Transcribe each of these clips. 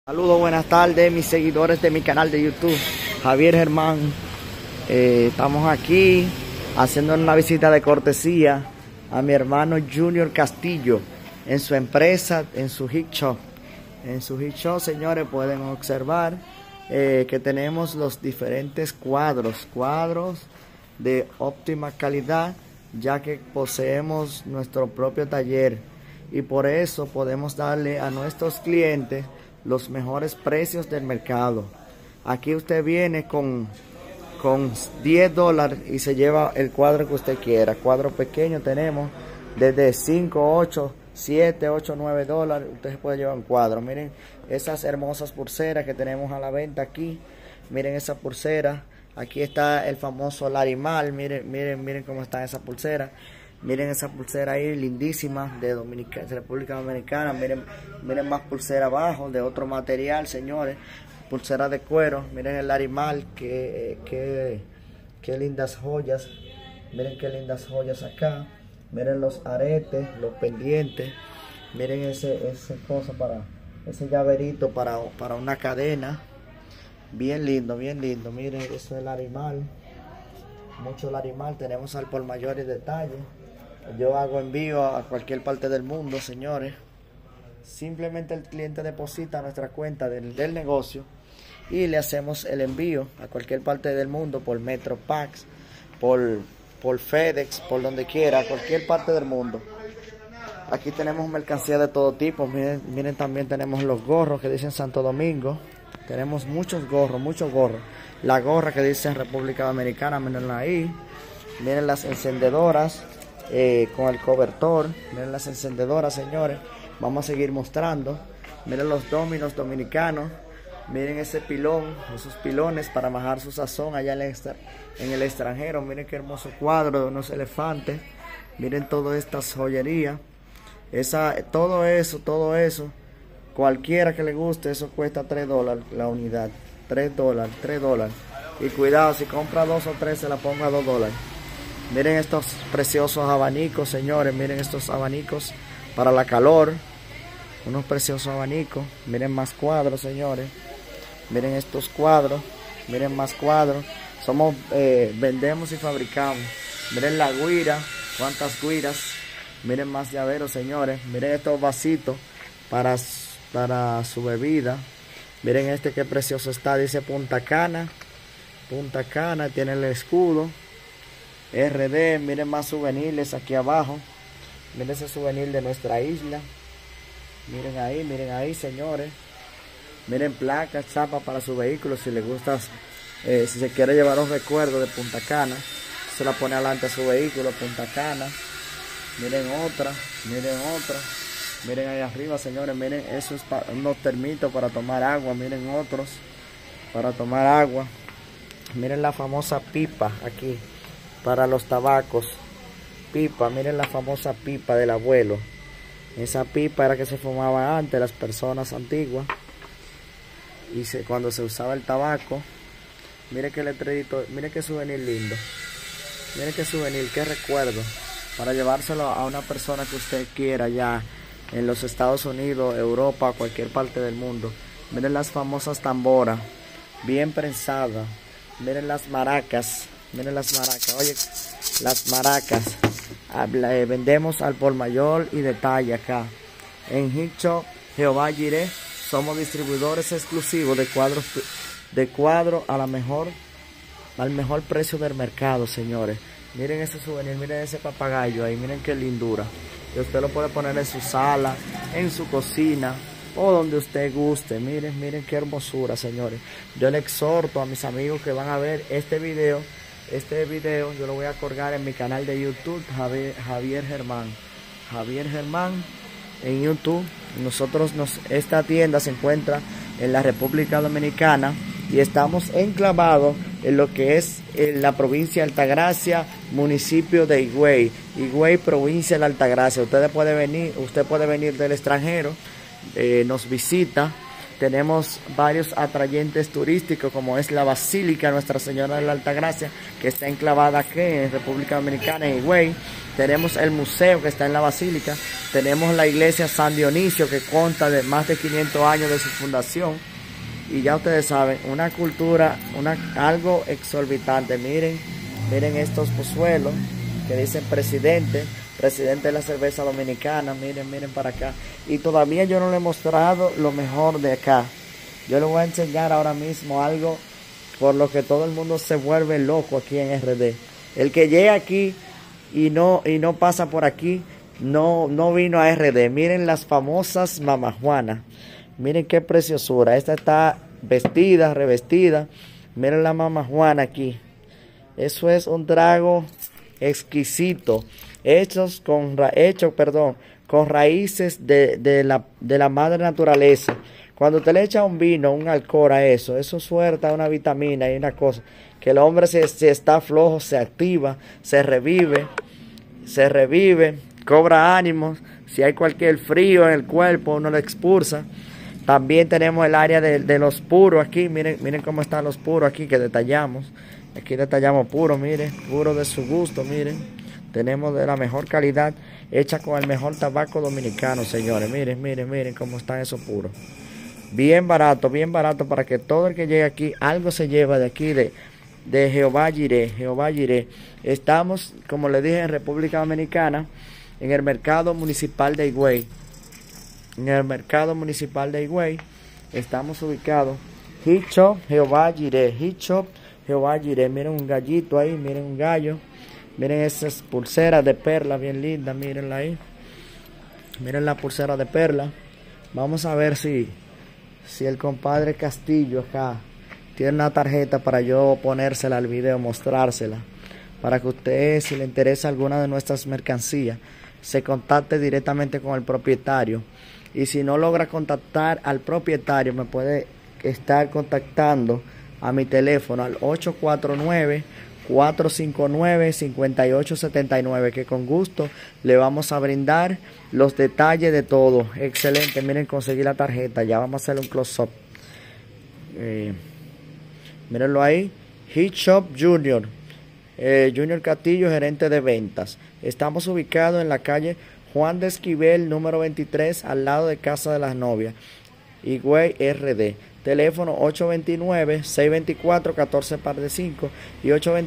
Saludos, buenas tardes, mis seguidores de mi canal de YouTube, Javier Germán. Estamos aquí haciendo una visita de cortesía a mi hermano Junior Castillo en su empresa, en su Hit Shop. En su Hit Shop, señores, pueden observar que tenemos los diferentes cuadros de óptima calidad, ya que poseemos nuestro propio taller y por eso podemos darle a nuestros clientes los mejores precios del mercado. Aquí usted viene con $10 y se lleva el cuadro que usted quiera. Cuadro pequeño tenemos desde 5, 8, 7, 8, $9. Usted se puede llevar un cuadro. Miren esas hermosas pulseras que tenemos a la venta aquí. Miren esa pulsera. Aquí está el famoso Larimar. Miren cómo está esa pulsera. Miren esa pulsera ahí, lindísima, de República Dominicana. Miren más pulsera abajo, de otro material, señores. Pulsera de cuero. Miren el Larimar, qué lindas joyas. Miren qué lindas joyas acá. Miren los aretes, los pendientes. Miren ese cosa ese llaverito para una cadena. Bien lindo, bien lindo. Miren, eso es el Larimar. Mucho Larimar. Tenemos al por mayor y detalle. Yo hago envío a cualquier parte del mundo, señores. Simplemente el cliente deposita a nuestra cuenta del negocio y le hacemos el envío a cualquier parte del mundo por Metropax, por FedEx, por donde quiera, a cualquier parte del mundo. Aquí tenemos mercancía de todo tipo. Miren, también tenemos los gorros que dicen Santo Domingo. Tenemos muchos gorros. La gorra que dice República Dominicana, mirenla ahí. Miren las encendedoras. Con el cobertor, miren las encendedoras, señores. Vamos a seguir mostrando. Miren los dominos dominicanos. Miren ese pilón, esos pilones para bajar su sazón allá en el extranjero. Miren qué hermoso cuadro de unos elefantes. Miren todas estas joyerías. Todo eso, cualquiera que le guste, eso cuesta $3 la unidad. $3. Y cuidado, si compra 2 o 3, se la pongo a $2. Miren estos preciosos abanicos, señores. Miren estos abanicos para la calor. Unos preciosos abanicos. Miren más cuadros, señores. Miren estos cuadros. Miren más cuadros. Vendemos y fabricamos. Miren la guira. Cuántas guiras. Miren más llaveros, señores. Miren estos vasitos para su bebida. Miren este que precioso está. Dice Punta Cana. Punta Cana. Tiene el escudo. RD, miren más souvenirs aquí abajo. Miren ese souvenir de nuestra isla. Miren ahí, señores. Miren placas, chapas para su vehículo. Si le gusta, si se quiere llevar un recuerdo de Punta Cana, se la pone adelante a su vehículo, Punta Cana. Miren otra. Miren ahí arriba, señores. Miren, eso es unos termitos para tomar agua. Miren otros para tomar agua. Miren la famosa pipa aquí para los tabacos. Pipa, miren la famosa pipa del abuelo. Esa pipa era que se fumaba antes las personas antiguas. Y cuando se usaba el tabaco. Miren qué letrerito, miren qué souvenir lindo. Miren qué souvenir, qué recuerdo. Para llevárselo a una persona que usted quiera ya en los Estados Unidos, Europa, cualquier parte del mundo. Miren las famosas tamboras, bien prensadas. Miren las maracas. Miren las maracas, oye, las maracas. Vendemos al por mayor y detalle acá. En Hit Shop Jehová Jireh somos distribuidores exclusivos de cuadro al mejor precio del mercado, señores. Miren ese souvenir, miren ese papagayo ahí, miren qué lindura. Y usted lo puede poner en su sala, en su cocina o donde usted guste. Miren qué hermosura, señores. Yo le exhorto a mis amigos que van a ver este video yo lo voy a colgar en mi canal de YouTube, Javier Germán. Javier Germán en YouTube. Esta tienda se encuentra en la República Dominicana y estamos enclavados en lo que es en la provincia de Altagracia, municipio de Higüey, provincia de Altagracia. Usted puede venir del extranjero, nos visita Tenemos varios atrayentes turísticos, como es la Basílica Nuestra Señora de la Altagracia, que está enclavada aquí en República Dominicana, en Higüey. Tenemos el museo que está en la Basílica. Tenemos la iglesia San Dionisio, que consta de más de 500 años de su fundación. Y ya ustedes saben, una cultura, algo exorbitante. Miren estos pozuelos que dicen presidente de la cerveza dominicana. Miren para acá. Y todavía yo no le he mostrado lo mejor de acá. Yo les voy a enseñar ahora mismo algo por lo que todo el mundo se vuelve loco aquí en RD. El que llega aquí y no pasa por aquí, no vino a RD. Miren las famosas mamajuanas. Miren qué preciosura. Esta está vestida, revestida. Miren la mamajuana aquí. Eso es un trago exquisito. Hecho con raíces de la madre naturaleza. Cuando usted le echa un vino, un alcohol a eso suelta una vitamina y una cosa. Que el hombre si está flojo, se activa, se revive, cobra ánimos. Si hay cualquier frío en el cuerpo, uno lo expulsa. También tenemos el área de los puros aquí. Miren cómo están los puros aquí que detallamos. Aquí detallamos puros, miren, puros de su gusto, miren. Tenemos de la mejor calidad, hecha con el mejor tabaco dominicano, señores. Miren cómo están esos puros. Bien barato para que todo el que llegue aquí, algo se lleva de aquí, de Jehová Jireh. Estamos, como les dije, en República Dominicana, en el mercado municipal de Higüey. Estamos ubicados. Hit Shop Jehová Jireh. Miren un gallito ahí, miren un gallo. Miren esas pulseras de perla bien lindas, mírenla ahí. Miren la pulsera de perla. Vamos a ver si el compadre Castillo acá tiene una tarjeta para yo ponérsela al video, mostrársela. Para que usted, si le interesa alguna de nuestras mercancías, se contacte directamente con el propietario. Y si no logra contactar al propietario, me puede estar contactando a mi teléfono al 849-459-5879, que con gusto le vamos a brindar los detalles de todo. Excelente, miren, conseguí la tarjeta, ya vamos a hacerle un close-up. Mírenlo ahí, Hit Shop Junior, Junior Castillo, gerente de ventas. Estamos ubicados en la calle Juan de Esquivel, número 23, al lado de Casa de las Novias, Higüey, RD. Teléfono 829-624-14-5 y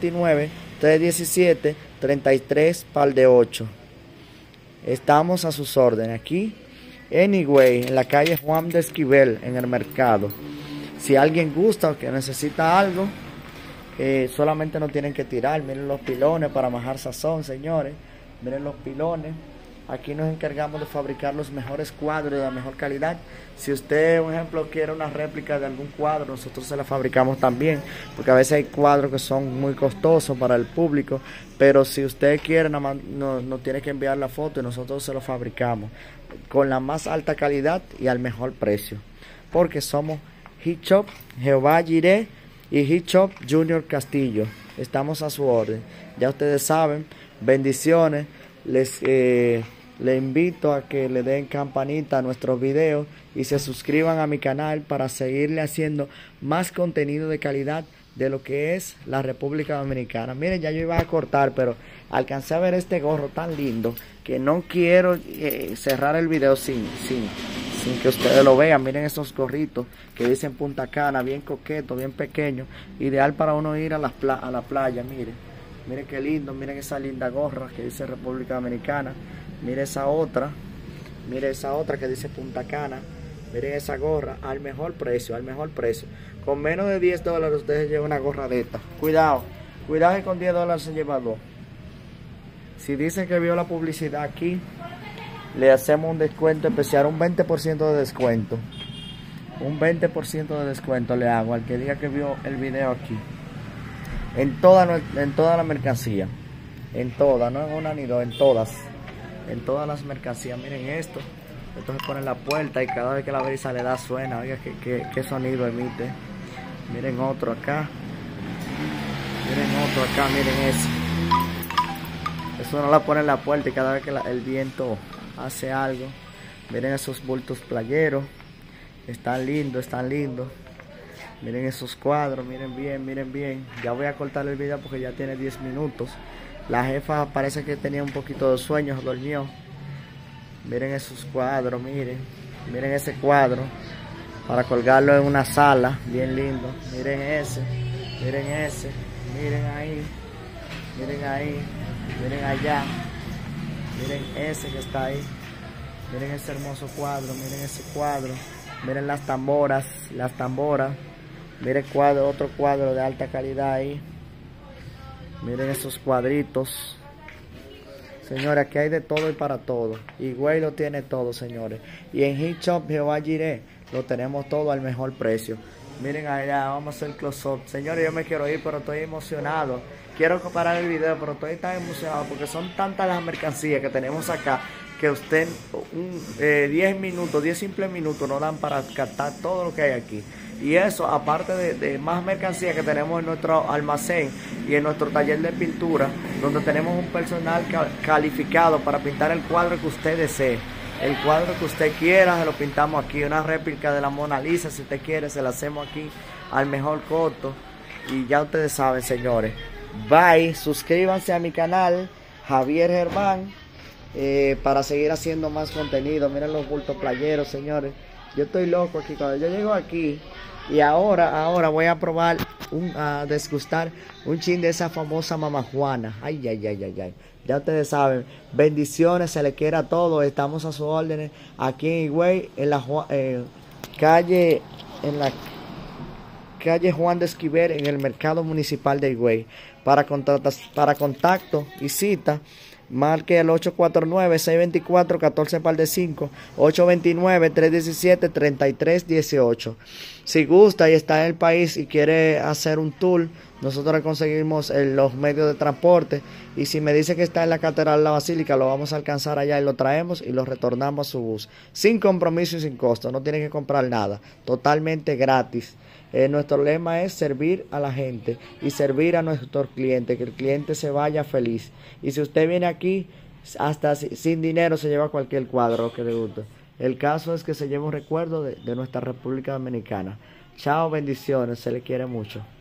829-317-33-8. Estamos a sus órdenes aquí en Higüey, en la calle Juan de Esquivel, en el mercado. Si alguien gusta o que necesita algo, solamente no tienen que tirar. Miren los pilones para majar sazón, señores. Miren los pilones. Aquí nos encargamos de fabricar los mejores cuadros de la mejor calidad. Si usted, por ejemplo, quiere una réplica de algún cuadro, nosotros se la fabricamos también, porque a veces hay cuadros que son muy costosos para el público, pero si usted quiere, nada más nos tiene que enviar la foto y nosotros se lo fabricamos con la más alta calidad y al mejor precio, porque somos Hit Shop Jehová Jireh y Hit Shop Junior Castillo. Estamos a su orden. Ya ustedes saben, bendiciones. Le invito a que le den campanita a nuestros videos y se suscriban a mi canal para seguirle haciendo más contenido de calidad de lo que es la República Dominicana. Miren, ya yo iba a cortar, pero alcancé a ver este gorro tan lindo que no quiero cerrar el video sin que ustedes lo vean. Miren esos gorritos que dicen Punta Cana, bien coqueto, bien pequeño, ideal para uno ir a la playa. Miren qué lindo, miren esa linda gorra que dice República Dominicana. Miren esa otra que dice Punta Cana. Miren esa gorra al mejor precio. Con menos de $10 ustedes llevan una gorra de esta. Cuidado que con $10 se lleva dos. Si dicen que vio la publicidad aquí, le hacemos un descuento especial, un 20% de descuento. Un 20% de descuento le hago al que diga que vio el video aquí. En toda la mercancía, en todas, no en una ni dos, en todas las mercancías. Miren esto se pone en la puerta y cada vez que la brisa le da suena. Oiga qué sonido emite. Miren otro acá, miren eso no la pone en la puerta y cada vez que el viento hace algo. Miren esos bultos playeros, Están lindos, están lindos. Miren esos cuadros, miren bien, miren bien. Ya voy a cortar el video porque ya tiene 10 minutos. La jefa parece que tenía un poquito de sueño, durmió. Miren esos cuadros, miren. Miren ese cuadro. Para colgarlo en una sala, bien lindo. Miren ese, miren ese. Miren ahí, miren ahí, miren allá. Miren ese que está ahí. Miren ese hermoso cuadro, miren ese cuadro. Miren las tamboras, Miren cuadro, otro cuadro de alta calidad ahí. Miren esos cuadritos. Señores, aquí hay de todo y para todo. Higüey lo tiene todo, señores. Y en Hit Shop Jehová Jireh lo tenemos todo al mejor precio. Miren allá, vamos a hacer close-up. Señores, yo me quiero ir, pero estoy emocionado. Quiero parar el video, pero estoy tan emocionado porque son tantas las mercancías que tenemos acá que usted 10 minutos, 10 simples minutos no dan para captar todo lo que hay aquí. Y eso, aparte de más mercancía que tenemos en nuestro almacén y en nuestro taller de pintura, donde tenemos un personal calificado para pintar el cuadro que usted desee. El cuadro que usted quiera, se lo pintamos aquí. Una réplica de la Mona Lisa, si usted quiere, se la hacemos aquí al mejor costo. Y ya ustedes saben, señores. Bye, suscríbanse a mi canal, Javier Germán, para seguir haciendo más contenido. Miren los bultos playeros, señores. Yo estoy loco aquí. Cuando yo llego aquí, y ahora voy a probar, a desgustar un chin de esa famosa Mama Juana. Ay. Ya ustedes saben, bendiciones, se le quiera todo. Estamos a sus órdenes aquí en Higüey, en la calle Juan de Esquivel, en el mercado municipal de Higüey. Para contacto y cita, marque el 849-624-14 829-317-3318. Si gusta y está en el país y quiere hacer un tour, nosotros le conseguimos los medios de transporte. Y si me dice que está en la Catedral de la Basílica, lo vamos a alcanzar allá y lo traemos y lo retornamos a su bus. Sin compromiso y sin costo. No tiene que comprar nada. Totalmente gratis. Nuestro lema es servir a la gente y servir a nuestros clientes, que el cliente se vaya feliz. Y si usted viene aquí, hasta sin dinero se lleva cualquier cuadro que le guste. El caso es que se lleve un recuerdo de nuestra República Dominicana. Chao, bendiciones, se le quiere mucho.